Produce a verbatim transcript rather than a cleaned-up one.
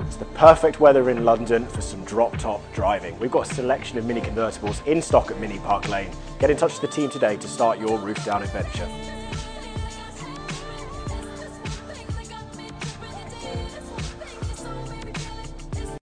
It's the perfect weather in London for some drop-top driving. We've got a selection of Mini Convertibles in stock at Mini Park Lane. Get in touch with the team today to start your roof down adventure.